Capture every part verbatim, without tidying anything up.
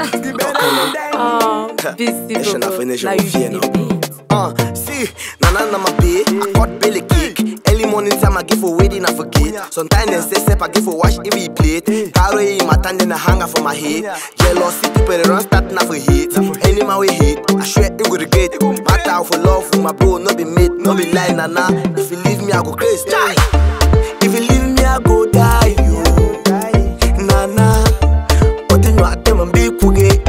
Oh, busybobo. Now you feel the Uh, see, nana na my pay, I cut belly cake. Early morning time I give for wedding I forget. Sometimes they say step I give for wash in the plate. Carry in my tan then I hang for my head. Jealousy people run start now for hate. Any man we hate, I swear it go regret. Matter out for love for my bro, no be mate, no be lie nana. If you leave me I go crazy. If you leave me I go die you. Nana, but you know I tell my big puge.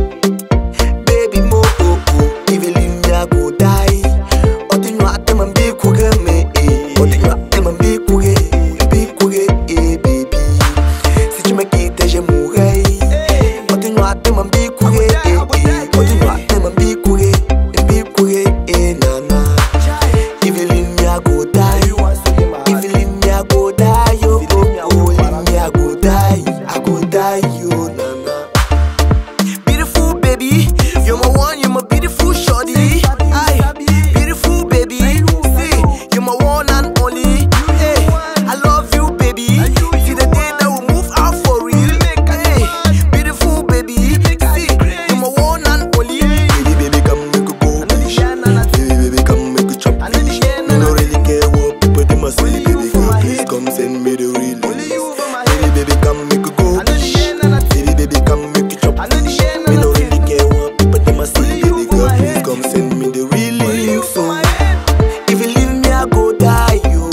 Baby mo oh oh, if you leave me I go die. But you know I tell my big puge me. But you know I tell my big puge, big puge eh baby. Si tu me quittes je mourrai. But you know I tell my big puge eh. But you know I tell my big puge, big puge eh nana. If you leave me I go die. If you leave me I go die yo. Oh, leave me I go die. I go die yo nana. Beautiful baby, you're my one, you're my beautiful shorty. Aye, beautiful baby, see, you're my one and only. Hey, I love you baby. See the day that we move out for real. Hey, beautiful baby, see, you're my one and only. Baby, baby, come make a go. Baby, baby, come make a chop. Me no really care what people they must say. Baby, girl, please come send me the real. Baby, baby, come make a go. Baby, baby, come make a chop. Me no really care what people they must say. Baby, girl, please come send me the real info. If you leave me, I go die, you.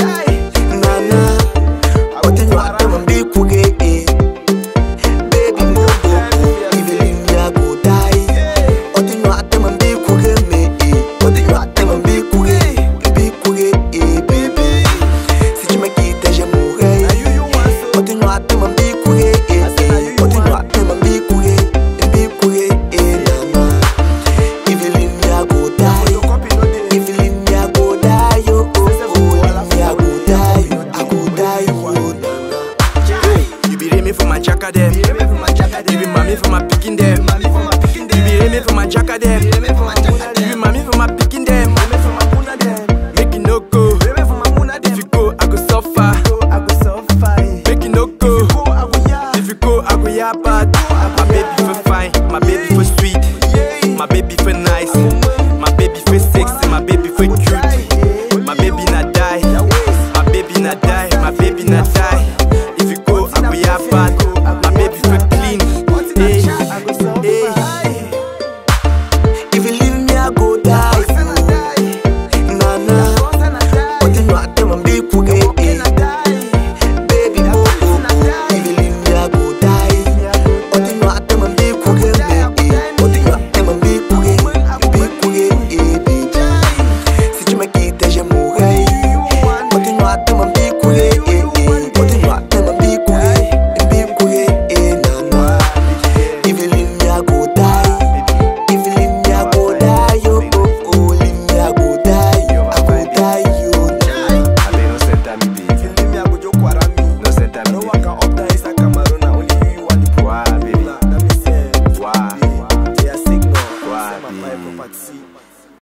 Nana, but you know I tell my big puge, eh. Baby, mo oh oh. If you leave me, I go die. But you know I tell my big puge me, eh. But you know I tell my big puge, big puge, eh, baby. Si tu me quittes, je mourrai. But you know I tell my big puge, eh, eh. But you know I tell my big puge, big puge, eh, nana. If you leave me, I go die. If you leave me, I go die, yo. Oh, oh, leave me, I go die. I go die, yo, nana. You be aiming for my jacket them. You be mommy for my picking them. You be aiming for my jacket them.